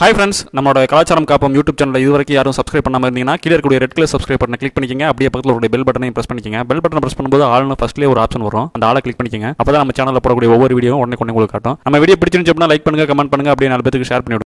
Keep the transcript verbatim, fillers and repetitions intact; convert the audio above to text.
Hi friends, நம்மளோட கலாச்சாரம் காப்போம் யூடியூப் சேனலை இதுவரைக்கும் யாரும் சப்ஸ்கிரைப் பண்ணாம இருந்தீங்கன்னா கீழ இருக்கக்கூடிய ரெட் கலர் சப்ஸ்கிரைப் பட்டனை கிளிக் பண்ணிக்கங்க. அப்படியே பக்கத்துல ஒரு பெல் பட்டனையும் பிரஸ் பண்ணிக்கங்க. பெல் பட்டனை பிரஸ் பண்ணும்போது ஆல்னு ஃபர்ஸ்ட்லயே ஒரு ஆப்ஷன் வரும். அந்த ஆளை கிளிக் பண்ணிக்கங்க. அப்பதான் நம்ம சேனல்ல போடக்கூடிய ஒவ்வொரு வீடியோவும் உடனே உடனே உங்களுக்கு காட்டும். நம்ம வீடியோ பிடிச்சிருந்துச்சு அப்படினா லைக் பண்ணுங்க, கமெண்ட் பண்ணுங்க, அப்படியே நாலு பேருக்கு ஷேர் பண்ணி